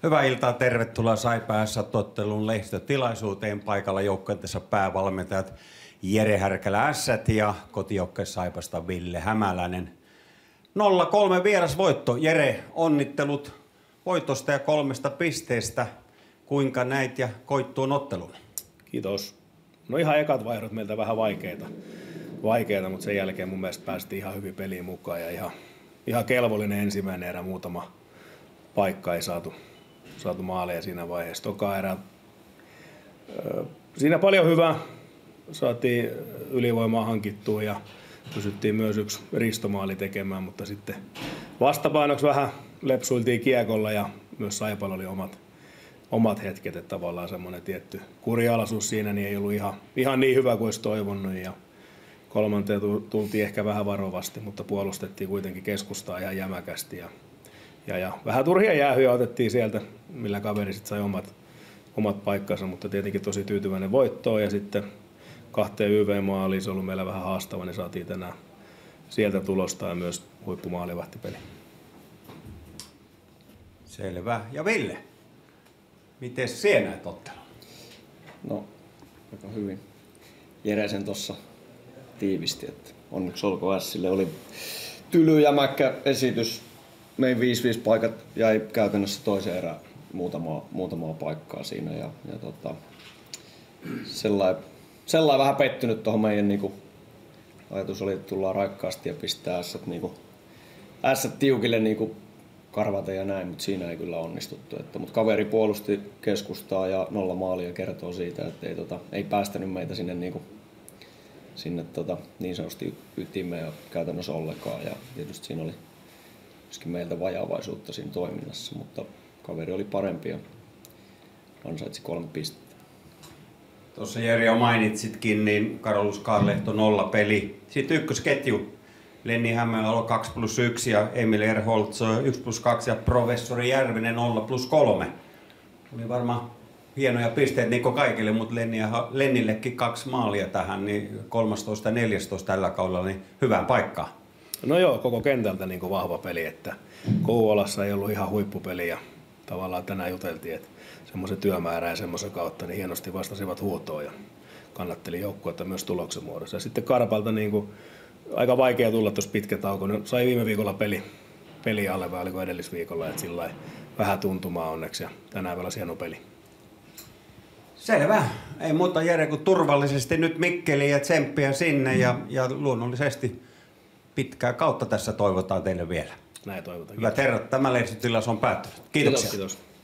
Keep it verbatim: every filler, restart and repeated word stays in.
Hyvää iltaa, tervetuloa Saipa S-ottelun lehdistötilaisuuteen. Paikalla joukkueensa päävalmentajat Jere Härkälä Ässät ja kotijoukkue Saipasta Ville Hämäläinen. nolla kolme vierasvoitto. Jere, onnittelut voitosta ja kolmesta pisteestä. Kuinka näit ja koit tuon ottelun? Kiitos. No ihan ekat vaihdot meiltä vähän vaikeita, vaikeita, mutta sen jälkeen mun mielestä päästiin ihan hyvin peliin mukaan ja ihan, ihan kelvollinen ensimmäinen erä, muutama paikka ei saatu, saatu maaleja siinä vaiheessa. Toka erä, siinä paljon hyvää, saatiin ylivoimaa hankittua ja pysyttiin myös yksi ristomaali tekemään, mutta sitten vastapainoksi vähän lepsuiltiin kiekolla ja myös Saipalla oli omat, omat hetket, että tavallaan semmoinen tietty kurialaisuus siinä niin ei ollut ihan, ihan niin hyvä kuin olisi toivonut ja kolmanteen tultiin ehkä vähän varovasti, mutta puolustettiin kuitenkin keskustaa ihan jämäkästi ja, ja, ja vähän turhia jäähyjä otettiin sieltä, millä kaveri sitten sai omat, omat paikkansa, mutta tietenkin tosi tyytyväinen voittoon ja sitten kahteen Y V-maaliin se on ollut meillä vähän haastava, niin saatiin tänään sieltä tulosta ja myös huippumaalivahtipeli. Selvä. Ja Ville, miten sinä näet ottelun? No, aika hyvin. Jere sen tuossa tiivisti, että onneksi olkoon Ässille oli tyly jämäkkä esitys. Meidän viisi viisi paikat jäi käytännössä toiseen erään muutamaa, muutamaa paikkaa siinä ja, ja tota, sellainen Sellainen vähän pettynyt tuohon meidän niinku, ajatus oli, että tullaan raikkaasti ja pistää ässät, niinku, ässät tiukille niinku, karvata ja näin, mutta siinä ei kyllä onnistuttu. Että, mutta kaveri puolusti keskustaa ja nolla maalia kertoo siitä, että ei, tota, ei päästänyt meitä sinne, niinku, sinne tota, niin sanotusti ytimeen ja käytännössä ollenkaan. Ja tietysti siinä oli myöskin meiltä vajaavaisuutta siinä toiminnassa, mutta kaveri oli parempi ja ansaitsi kolme pistettä. Tuossa Jere jo mainitsitkin, niin Karolus Kaarlehto nolla peli. Sitten ykkösketju. Lenni Hämeenalo kaksi plus yksi ja Emil Erholtz yksi plus kaksi ja Professori Järvinen nolla plus kolme. Oli varmaan hienoja pisteet niin kuin kaikille, mutta Lenni ja, Lennillekin kaksi maalia tähän, niin kolmetoista ja neljätoista tällä kaudella, niin hyvään paikkaan. No joo, koko kentältä niin kuin vahva peli, että Kouvolassa ei ollut ihan huippupeli ja tavallaan tänään juteltiin, että semmoisen työmäärän ja semmoisen kautta niin hienosti vastasivat huutoon ja kannatteli joukkuetta myös tuloksen muodossa. Ja sitten Karpalta niin kuin, aika vaikea tulla tuossa pitkä tauko. Ne sai viime viikolla peli, peli alle vai oliko edellisviikolla, että sillä vähän tuntumaa onneksi ja tänään vielä hieno peli. Selvä. Ei muuta Jere kuin turvallisesti nyt Mikkeliin ja tsemppiä sinne ja, ja luonnollisesti pitkää kautta tässä toivotaan teille vielä. Näin toivotaan. Hyvät herrat, tämä lehdistötilaisuus on päättynyt. Kiitoksia. Kiitos. Kiitos.